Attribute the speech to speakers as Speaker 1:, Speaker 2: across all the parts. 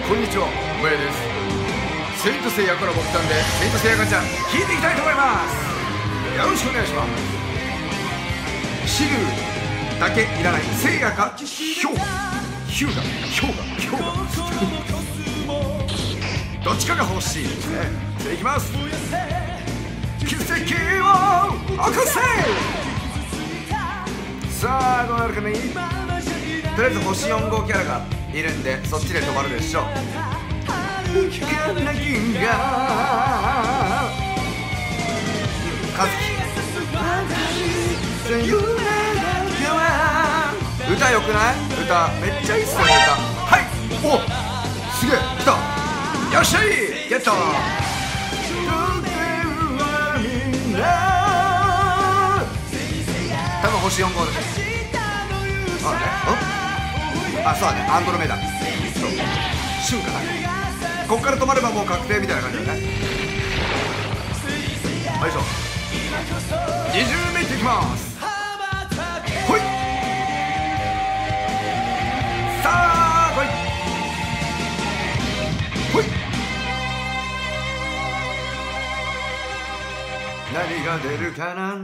Speaker 1: こんにちは、まやです。セイントセイヤから僕たんで、セイントセイヤガチャ引いていきたいと思います。よろしくお願いします。シルだけいらない、セイヤかヒョウガ、ヒュウガ、ヒョウガ、ヒョウガどっちかが欲しいですね。じゃあいきます。奇跡を起こせ。さあどうなるかね。とりあえず星4号キャラがいるんで、そっちで止まるでしょう。歌よくない？歌めっちゃいいっすよね。歌はい、おすげえ来た。よっしゃいゲット。多分星4号です。あ、そうだね、アンドロメダ。そうシュンかな。こっから止まればもう確定みたいな感じだね。よいしょ、20目いっていきます。ほい、さあ来い、ほい。何が出るかな。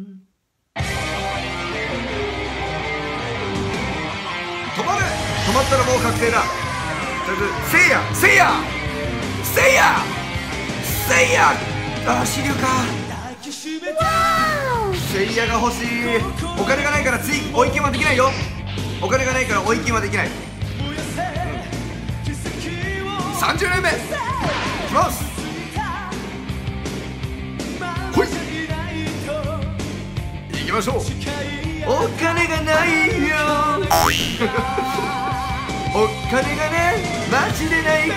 Speaker 1: 止まれ。止まったらもう確定だ。とりあえずせいや、せいや、せいや、せいや。あ、支流か。せいやが欲しい。お金がないから追い金はできないよ。お金がないから追い金はできない。30年目いきます。ほい、行きましょう。お金がないよお金がね、マジでないから。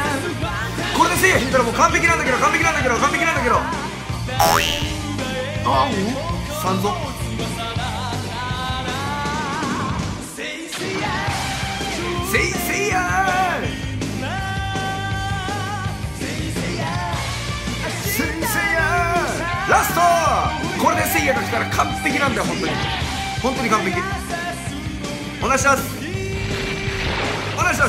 Speaker 1: これでせいや引いたらもう完璧なんだけど、完璧なんだけど、完璧なんだけど。あ、さんぞ。せいやラスト。これでせいやが来たら完璧なんだよ。本当に本当に完璧。お願いします、お願いします。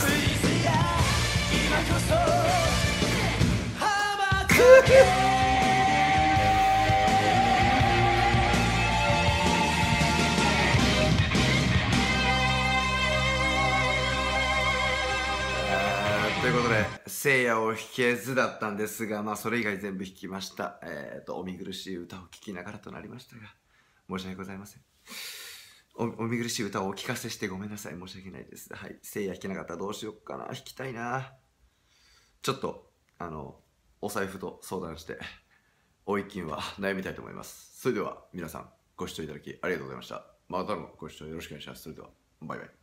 Speaker 1: ということでせいやを引けずだったんですが、まあそれ以外全部引きました。お見苦しい歌を聴きながらとなりましたが、申し訳ございません。お見苦しい歌をお聞かせしてごめんなさい。申し訳ないです。はい、せいや弾けなかったらどうしようかな。弾きたいな。ちょっとお財布と相談して追い金は悩みたいと思います。それでは皆さんご視聴いただきありがとうございました。またのご視聴よろしくお願いします。それではバイバイ。